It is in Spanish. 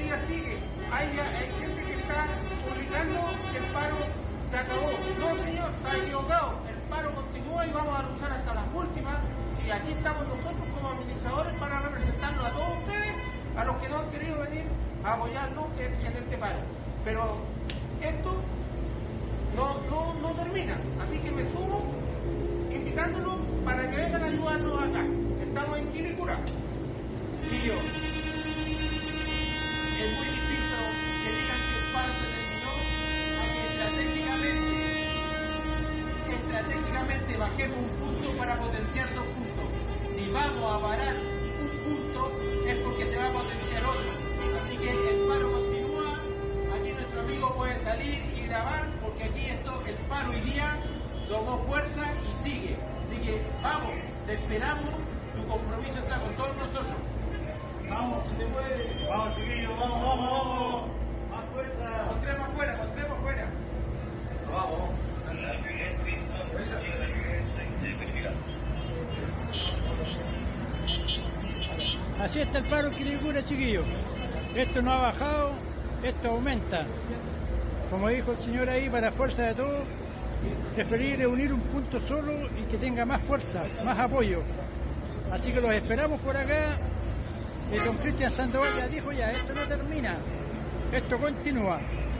todavía sigue. Hay gente que está publicando que el paro se acabó. No, señor, está equivocado. El paro continúa y vamos a luchar hasta las últimas. Y aquí estamos nosotros como administradores para representarnos a todos ustedes, a los que no han querido venir a apoyarnos en este paro. Pero esto no termina. Así que me sumo invitándolos para que vengan a ayudarnos acá. Estamos en Quilicura. Tío, es muy distinto que digan que el paro se terminó a que estratégicamente bajemos un punto para potenciar dos puntos. Si vamos a parar un punto es porque se va a potenciar otro. Así que el paro continúa, aquí nuestro amigo puede salir y grabar porque aquí el paro hoy día tomó fuerza y sigue. Así que vamos, te esperamos, tu compromiso está con todos nosotros. Vamos, si te puede. Vamos, chiquillos, vamos. Más fuerza. Mostremos afuera. Vamos. Así está el paro en Quilicura, chiquillos. Esto no ha bajado, esto aumenta. Como dijo el señor ahí, para fuerza de todos, preferible unir un punto solo y que tenga más fuerza, más apoyo. Así que los esperamos por acá. Don Cristian Sandoval ya dijo esto no termina, esto continúa.